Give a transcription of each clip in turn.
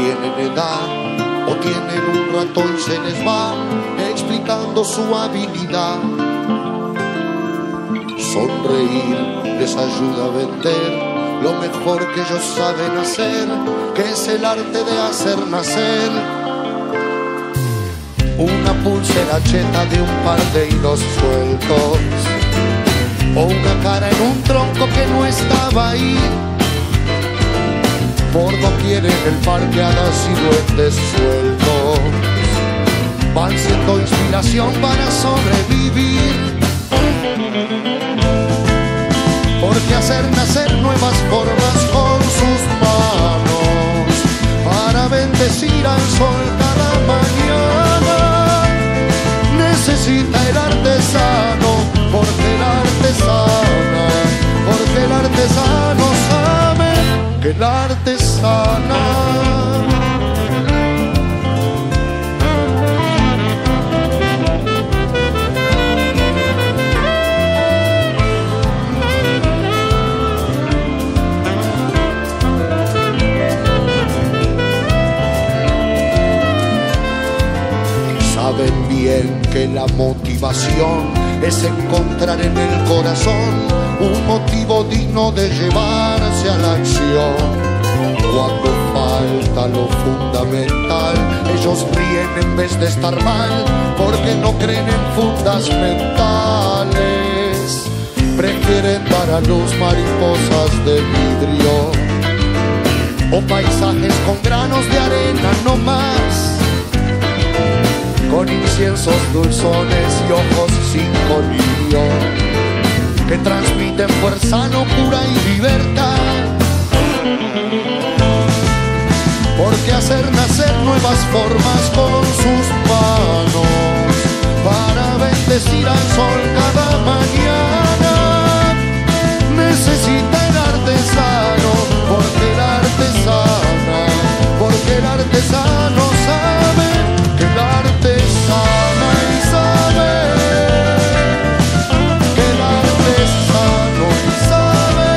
tienen edad o tienen un rato y se les va explicando su habilidad. Sonreír les ayuda a vender lo mejor que ellos saben hacer, que es el arte de hacer nacer una pulsera cheta de un par de hilos sueltos, o una cara en un tronco que no estaba ahí. Por doquier en el parque hadas y duendes sueltos van siendo inspiración para sobrevivir. Porque hacer nacer nuevas formas con sus manos para bendecir al sol cada mañana necesita el artesano, porque el artesano sabe que el arte sana. Saben bien que la motivación es encontrar en el corazón un motivo digno de llevarse a la acción. Cuando falta lo fundamental, ellos ríen en vez de estar mal, porque no creen en fundas mentales. Prefieren dar a luz mariposas de vidrio o paisajes con granos de arena no más, con inciensos dulzones y ojos sin colirio, que transmiten fuerza, locura y libertad. Porque hacer nacer nuevas formas con sus manos para bendecir al sol cada mañana necesita el artesano, porque el artesano sabe que el arte sana y sabe que el arte sano y sabe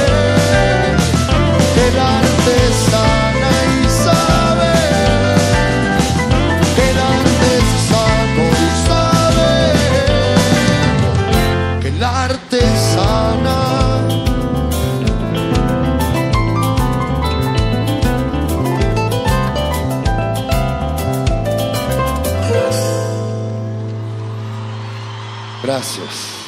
que el arte sana y sabe que el arte sano y sabe que el arte sana. Gracias.